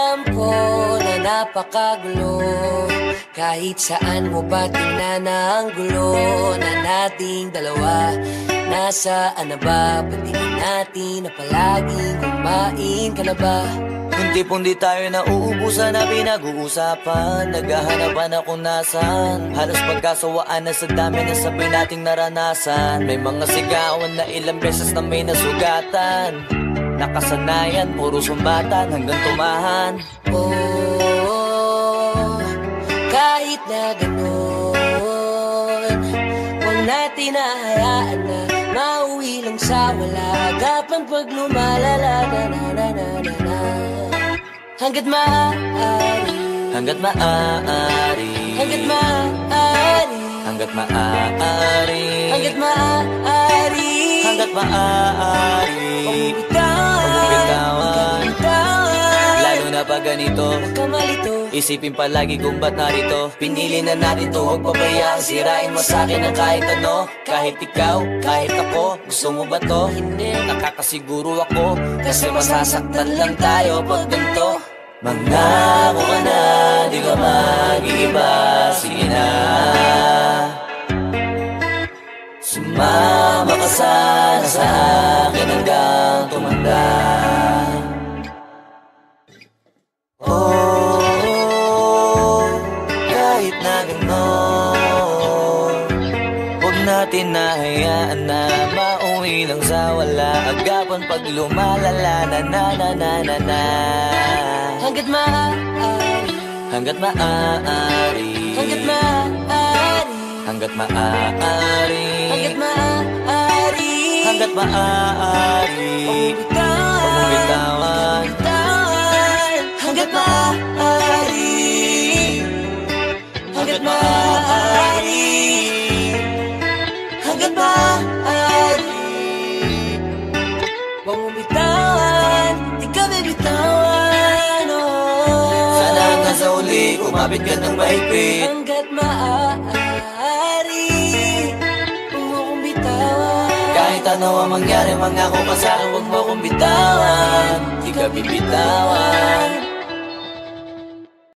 Alam ko na napakagulo, kahit saan mo ba tingnan ang gulo na nating dalawa. Nasaan na ba? Patingin natin na palaging kumain ka na ba? Yung tipong di tayo nauubusan na pinag-uusapan, naghahanapan na kung nasan. Halos pagkasawaan na sa dami na sabay nating naranasan. May mga sigawan na ilang beses na may nasugatan, nakasanayan, puro sumbatan hanggang tumahan. Oh, kahit na gano'n, huwag natin nahayaan na mauwi lang sa wala. Agapan pag lumalala na na na na na na. Hanggat maaari, hanggat maaari, hanggat maaari, hanggat maaari, hanggat maaari, hanggat maaari. Huwag mong bitawan, lalo na pag ganito. Isipin palagi kung ba't narito. Pinili na natin to, huwag pabayaan sirain mo sa'kin ang kahit ano. Kahit ikaw, kahit ako, gusto mo ba to? Hindi, nakakasiguro ako, kasi masasaktan lang tayo pag ganito. Mangako ka na, di ka mag-iiba, sige na. Sumama ka sana sa akin hanggang tumanda. Kahit na gano'n, huwag natin nahayaan na mauwi lang sa wala. Agapan pag lumalala na na na na na na. Hanggat maaari, hanggat maaari, hanggat maaari, hanggat maaari, hanggat maaari, hanggat maaari. Huwag mong bitawan, hanggat maaari, hanggat maaari, hanggat maaari. Huwag mong bitawan, di ka bibitawan, oh. sana hanggang sa uli, kumapit ka ng mahigpit. Hanggat maaari, huwag mo kong bitawan. Kahit ano ang mangyari, mangako ka sa'kin, huwag mo kong bitawan. Di ka bibitawan.